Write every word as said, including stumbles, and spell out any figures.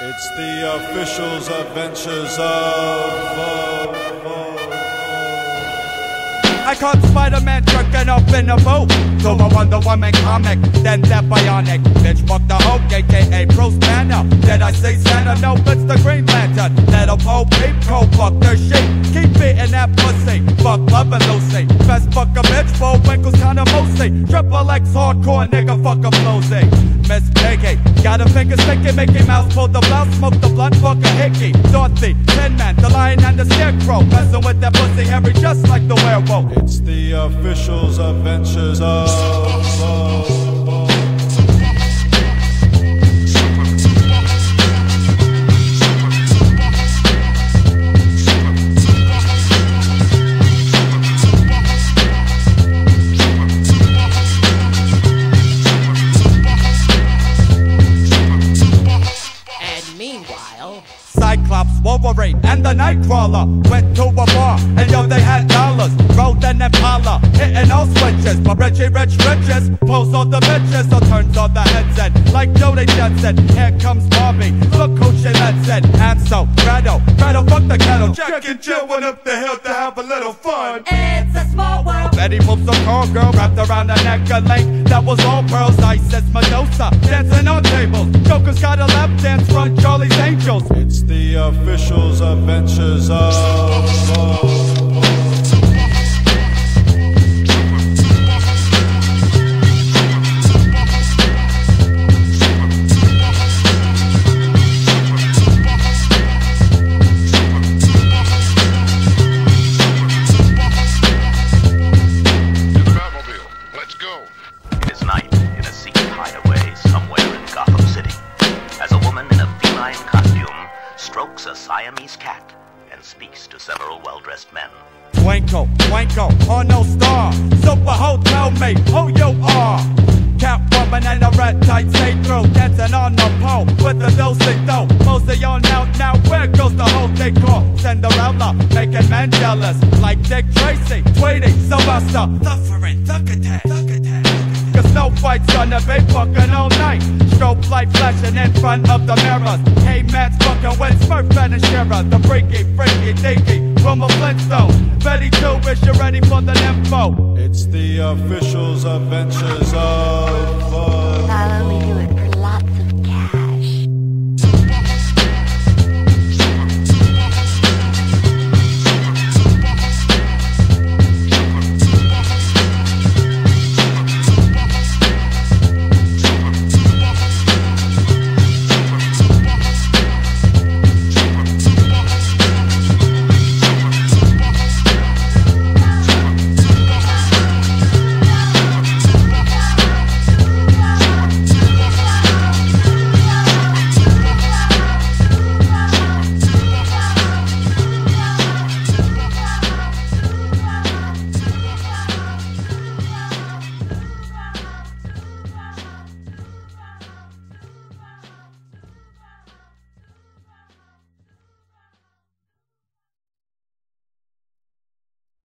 It's the official's adventures of... of, of I caught Spider-Man jerking off in a boat. So a Wonder Woman comic, then that bionic bitch fuck the Hulk, aka Bruce Banner. Did I say Santa? No, it's the Green Lantern. Let a pole peep, cold fuck their shit. Keep beating that pussy, fuck loving Lucy. Best fuck a bitch, four winkles kinda mostly. Triple X hardcore nigga, fuck a flowsy. Miss Piggy, got a finger sticky, Mickey Mouse pulled the blouse, smoked the blunt, fuck a hickey. Dorothy, Tin Man, the Lion and the Scarecrow, messing with that pussy hairy just like the werewolf. It's the official's adventures of... of Cyclops, Wolverine, and the Nightcrawler went to a bar, and yo, they had dollars. Rode an Impala, hitting all switches. But Richie Rich Riches pulls all the bitches, so turns on the headset like Jody Jensen. Here comes Barbie, look who she lets it. Hansel, Gretel, Gretel, fuck the kettle. Jack and Jill went up the hill to have a little fun. It's a small world. Betty moves a call girl wrapped around the neck a link that was all pearls. Ice as Medusa, dancing on tables. Joker's got a lap dance from Charlie's Angels. It's the official's adventures of... of strokes a Siamese cat and speaks to several well-dressed men. Twinkle, twinkle, on no star. Superhoes, tell me who you are. Catwoman and a red tight see-through, dancing on the pole with a dosey dough. Mostly on out now, where goes the whole decor? Cinderella, making men jealous, like Dick Tracy, Tweety, Sylvester, suffering, thuck-attack, thuck-attack. Cause no fight's gonna be fucking all night. Strobe light flashing in front of the mirrors. Hey man's fucking with Smurf and Shira. The freaky, freaky, deaky from a Flintstone. Betty Two, is you ready for the info? It's the official's adventures of... of